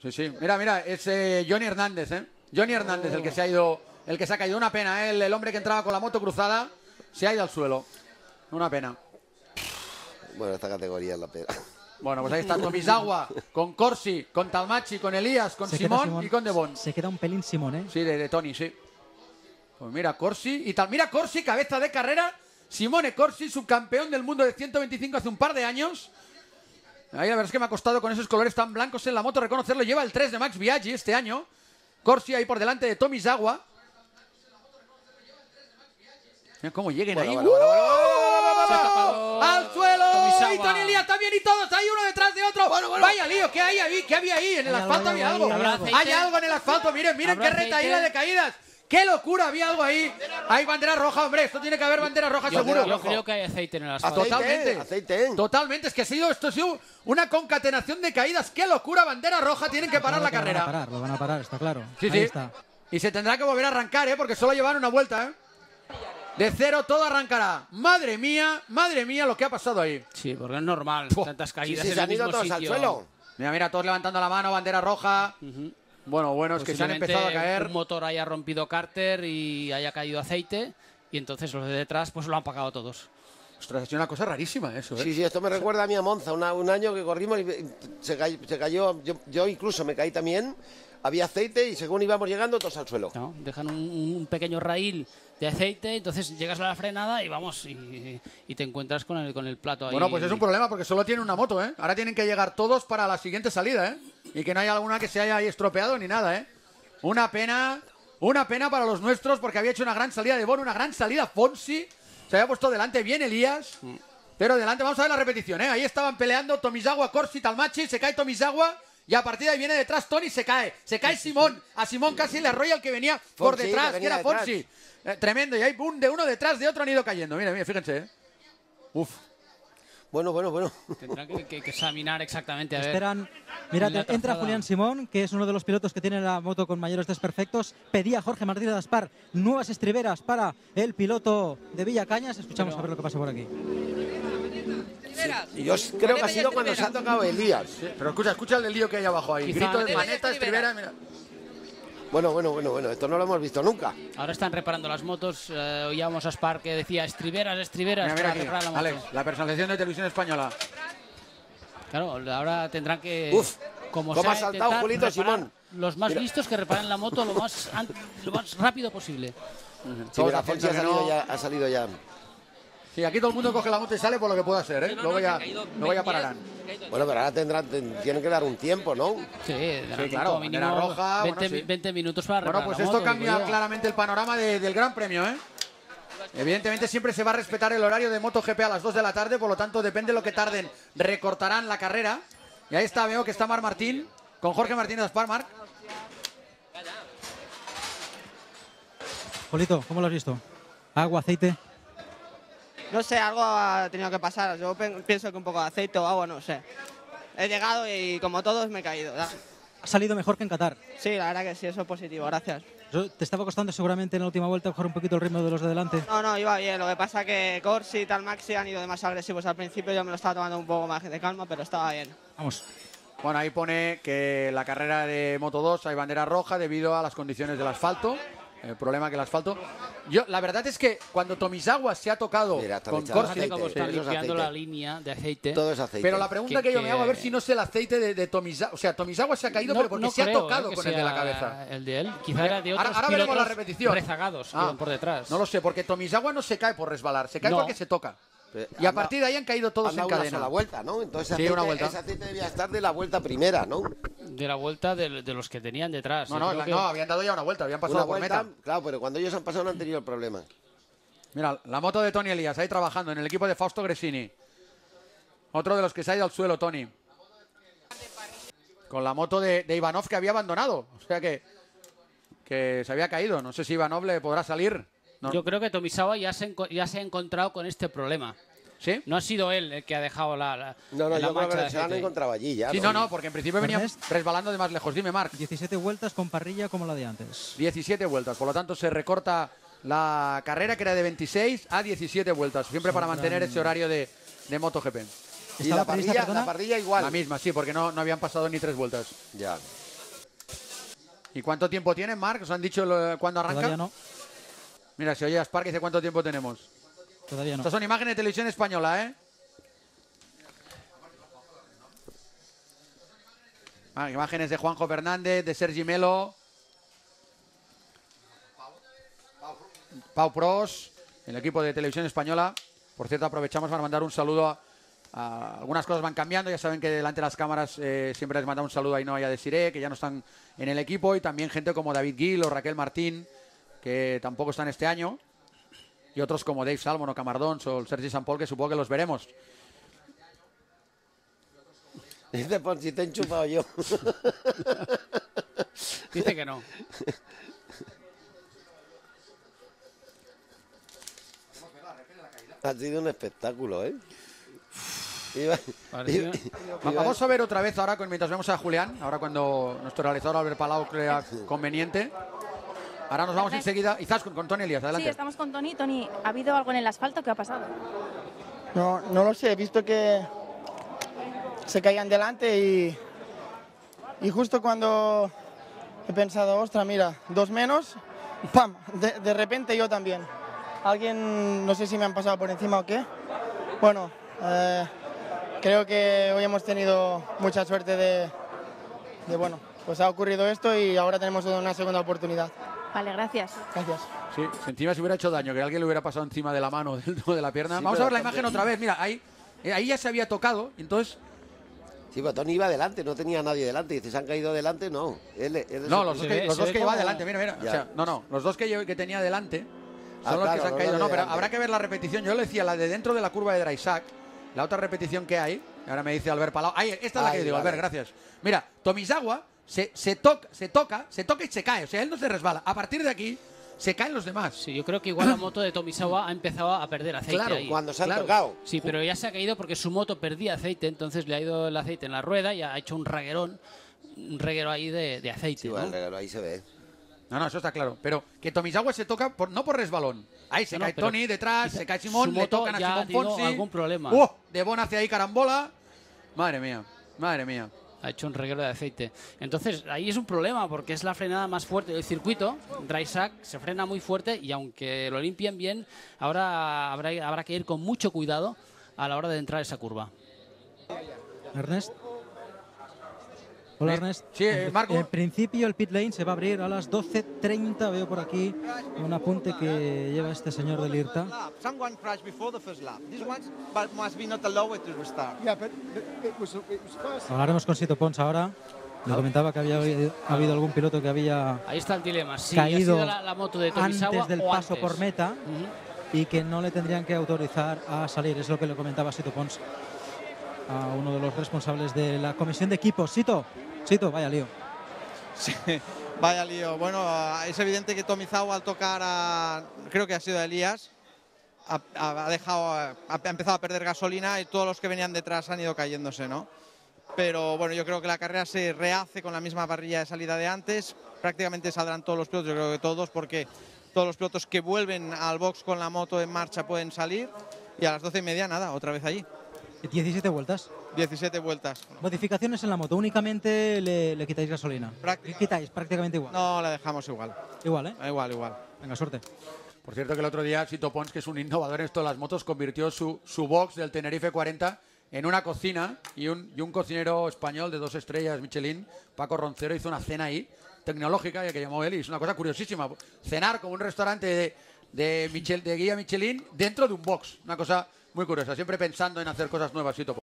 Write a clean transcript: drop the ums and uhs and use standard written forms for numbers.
Sí, sí. Mira, mira, es Johnny Hernández, ¿eh? Johnny Hernández, el que se ha ido, el que se ha caído. Una pena, ¿eh? El hombre que entraba con la moto cruzada se ha ido al suelo. Una pena. Bueno, esta categoría es la pena. Bueno, pues ahí está Tomizawa, con Corsi, con Talmachi, con Elías, con Simón y con Devon. Se queda un pelín Simón, ¿eh? Sí, de Tony, sí. Pues mira, Corsi y tal. Mira, Corsi, cabeza de carrera. Simone Corsi, subcampeón del mundo de 125 hace un par de años. Ahí la verdad es que me ha costado con esos colores tan blancos en la moto reconocerlo. Lleva el 3 de Max Biaggi este año. Corsi ahí por delante de Tomizawa. Mira cómo lleguen ahí. ¡Al suelo! Y Tony Elías también y todos ahí uno detrás de otro. Vaya lío, ¿qué había ahí? En el asfalto había algo. Hay algo en el asfalto, miren qué retaíla de caídas. ¡Qué locura! Había algo ahí. Hay bandera roja, hombre. Esto tiene que haber bandera roja, seguro. Yo creo que hay aceite en el asfalto. Totalmente. Aceite. Totalmente. Es que esto ha sido una concatenación de caídas. ¡Qué locura! Bandera roja. Tienen que parar la carrera. Lo van a parar, está claro. Sí, ahí está. Y se tendrá que volver a arrancar, ¿eh? Porque solo llevan una vuelta, ¿eh? De cero todo arrancará. Madre mía lo que ha pasado ahí. Sí, porque es normal. Tantas caídas se han ido todos al suelo. Mira, todos levantando la mano, bandera roja. Bueno, es que se han empezado a caer. Un motor haya rompido cárter y haya caído aceite y entonces los de detrás pues lo han pagado todos. Ostras, es una cosa rarísima eso, ¿eh? Sí, esto me recuerda a mí a Monza, un año que corrimos y se cayó, yo incluso me caí también, había aceite y según íbamos llegando todos al suelo. No, dejan un pequeño raíl de aceite, entonces llegas a la frenada y vamos, y te encuentras con el plato ahí. Bueno, pues es un problema porque solo tiene una moto, ¿eh? Ahora tienen que llegar todos para la siguiente salida, ¿eh? Y que no haya alguna que se haya ahí estropeado ni nada, ¿eh? Una pena para los nuestros porque había hecho una gran salida de Bono, una gran salida Fonsi. Se había puesto delante bien Elías, pero delante, vamos a ver la repetición, ¿eh? Ahí estaban peleando Tomizawa, Corsi, Talmachi, se cae Tomizawa y a partir de ahí viene detrás Tony, se cae Simón, a Simón casi le arrolla el que venía por detrás, que era Fonsi. Tremendo, y ahí boom, de uno detrás de otro han ido cayendo, mira, fíjense, ¿eh? Uf. Bueno. Tendrán que examinar exactamente. A ver. Esperan. Mira, entra Julián Simón, que es uno de los pilotos que tiene la moto con mayores desperfectos. Pedía Jorge Martínez Aspar nuevas estriberas para el piloto de Villacañas. Escuchamos a ver lo que pasa por aquí. Y yo creo que ha sido cuando se ha tocado Elías. Sí, pero escucha el lío que hay abajo ahí. Gritos de maneta, estribera, mira. Bueno, esto no lo hemos visto nunca. Ahora están reparando las motos, oíamos a Aspar que decía estriberas Mira para aquí, reparar la moto. Alex, la personalización de Televisión Española. Claro, ahora tendrán que... ¿Cómo ha saltado Julito Simón? Los más listos que reparen la moto lo más rápido posible. Sí, mira, Fonsi ha salido ya. Sí, aquí todo el mundo coge la moto y sale por lo que pueda ser, ¿eh? Luego ya pararán. Bueno, pero ahora tienen que dar un tiempo, ¿no? Sí, claro, mínimo roja, 20 minutos para reparar pues la esto moto, cambia claramente el panorama del Gran Premio, ¿eh? Evidentemente siempre se va a respetar el horario de MotoGP a las 2 de la tarde, por lo tanto, depende de lo que tarden, recortarán la carrera. Y ahí está, veo que está Marc Martín, con Jorge Martínez Aspar, Marc. Polito, ¿cómo lo has visto? ¿Agua, aceite? No sé, algo ha tenido que pasar. Yo pienso que un poco de aceite o agua, no sé. He llegado y como todos me he caído. ¿verdad? Ha salido mejor que en Qatar. Sí, la verdad que sí, eso es positivo, gracias. ¿Te estaba costando seguramente en la última vuelta coger un poquito el ritmo de los de delante? No, iba bien. Lo que pasa que Corsi y Talmachi han ido demasiado agresivos al principio. Yo me lo estaba tomando un poco más de calma, pero estaba bien. Vamos. Bueno, ahí pone que la carrera de Moto 2 hay bandera roja debido a las condiciones del asfalto. El problema que el asfalto... La verdad es que cuando Tomizawa se ha tocado con Corsi... Están limpiando la línea de aceite. Todo es aceite. Pero la pregunta que yo me hago, a ver si no es el aceite de Tomizawa. O sea, Tomizawa se ha caído, pero porque se ha tocado con el de la cabeza. El de él. Quizá era de otros ahora veremos la repetición. Rezagados que van por detrás. No lo sé, porque Tomizawa no se cae por resbalar, se cae porque se toca. Y a partir de ahí han caído todos en cadena. Una sola vuelta, ¿no? Entonces sí, una vuelta. Ese aceite debía estar de la vuelta primera, ¿no? De la vuelta de los que tenían detrás. No, habían dado ya una vuelta, habían pasado por meta. Claro, pero cuando ellos han pasado no han tenido el problema. Mira, la moto de Tony Elías, ahí trabajando en el equipo de Fausto Gresini. Otro de los que se ha ido al suelo, Tony. Con la moto de Ivanov que había abandonado. O sea que se había caído. No sé si Ivanov le podrá salir. No. Yo creo que Tomizawa ya se ha encontrado con este problema. ¿Sí? No ha sido él el que ha dejado la yo creo que se han encontrado allí ya. Sí, no, porque en principio venía resbalando de más lejos. Dime, Marc. 17 vueltas con parrilla como la de antes. 17 vueltas, por lo tanto se recorta la carrera que era de 26 a 17 vueltas, siempre para mantener ese horario de MotoGP. Y la parrilla igual. La misma, sí, porque no habían pasado ni 3 vueltas. Ya. ¿Y cuánto tiempo tiene, Marc? ¿Os han dicho cuándo arranca? Todavía no. Mira, si oye a Spark dice cuánto tiempo tenemos. Todavía no. Estas son imágenes de televisión española, ¿eh? Imágenes de Juanjo Fernández, de Sergi Melo. Pau Pros, el equipo de televisión española. Por cierto, aprovechamos para mandar un saludo a algunas cosas van cambiando. Ya saben que delante de las cámaras siempre les manda un saludo a Ainhoa y a Desiré, que ya no están en el equipo. Y también gente como David Gil o Raquel Martín, que tampoco están este año. Y otros como Dave Salmon o Camardons o el Sergi Sampol, que supongo que los veremos. Dice, por si te he enchufado yo. Dice que no. Ha sido un espectáculo, ¿eh? Vamos a ver otra vez ahora, mientras vemos a Julián, ahora cuando nuestro realizador Albert Palau crea conveniente. Ahora nos vamos enseguida, quizás con Toni Elías, adelante. Sí, estamos con Toni. Toni, ¿ha habido algo en el asfalto? ¿Qué ha pasado? No lo sé, he visto que se caían delante y justo cuando he pensado, ostras, mira, 2 menos, ¡pam! De repente yo también. Alguien, no sé si me han pasado por encima o qué. Bueno, creo que hoy hemos tenido mucha suerte de bueno, pues ha ocurrido esto y ahora tenemos una segunda oportunidad. Vale, gracias. Gracias. Sí, si encima se hubiera hecho daño, que alguien le hubiera pasado encima de la mano, de la pierna. Sí, Vamos a ver la pero imagen otra vez, mira, ahí ya se había tocado, entonces... Sí, pero Toni iba adelante, no tenía nadie delante. Dice, ¿se han caído delante? No. No, los dos que lleva como- delante, mira. Ya. O sea, no, los dos que tenía delante son los claro, que se han los caído. de No, pero delante. habrá que ver la repetición. Yo le decía, la de dentro de la curva de Drysack, la otra repetición que hay, ahora me dice Albert Palau. Ahí, esta es la que yo digo, vale. Albert, gracias. Mira, Tomizawa se toca y se cae. O sea, él no se resbala. A partir de aquí, se caen los demás. Sí, yo creo que igual la moto de Tomizawa ha empezado a perder aceite Claro, ahí. Cuando se han Claro. tocado. Sí, pero ya se ha caído porque su moto perdía aceite, entonces le ha ido el aceite en la rueda y ha hecho un reguero ahí de aceite. Sí, ¿no? bueno, el regalo ahí se ve. No, eso está claro. Pero que Tomizawa se toca no por resbalón. Ahí se No, cae pero Toni detrás, quizá se cae Simón, su le moto tocan a ya Simón ha tenido Fonsi. algún problema. De Bon hacia ahí carambola. Madre mía, madre mía. Ha hecho un reguero de aceite. Entonces, ahí es un problema porque es la frenada más fuerte del circuito. Drysack se frena muy fuerte y aunque lo limpien bien, ahora habrá que ir con mucho cuidado a la hora de entrar a esa curva. Ernest. Hola, Ernest. Sí, Marco. En principio el pit lane se va a abrir a las 12:30. Veo por aquí un apunte que lleva este señor del IRTA. Someone crashed before the first lap. This one must be not allowed to restart. Yeah, but it was first. Hablaremos con Sito Pons ahora. Le comentaba que había habido algún piloto que había Ahí está el dilema. Si caído ha sido la moto de Tomizawa antes del o paso antes. por meta Ujú. y que no le tendrían que autorizar a salir. Es lo que le comentaba Sito Pons a uno de los responsables de la comisión de equipos. Sito, vaya lío. Sí, vaya lío. Bueno, es evidente que Tomizawa al tocar a, creo que ha sido a Elías, ha empezado a perder gasolina y todos los que venían detrás han ido cayéndose, ¿no? Pero bueno, yo creo que la carrera se rehace con la misma parrilla de salida de antes. Prácticamente saldrán todos los pilotos, yo creo que todos, porque todos los pilotos que vuelven al box con la moto en marcha pueden salir. Y a las 12:30 nada, otra vez allí. 17 vueltas. 17 vueltas. Modificaciones en la moto. Únicamente le quitáis gasolina. ¿Qué quitáis? Prácticamente igual. No, la dejamos igual. Igual, ¿eh? Igual. Venga, suerte. Por cierto que el otro día Sito Pons, que es un innovador en esto de las motos, convirtió su box del Tenerife 40 en una cocina y un cocinero español de 2 estrellas Michelin, Paco Roncero, hizo una cena ahí tecnológica, ya que llamó él, y es una cosa curiosísima. Cenar como un restaurante de guía Michelin dentro de un box. Una cosa muy curiosa, siempre pensando en hacer cosas nuevas, Sito Pons.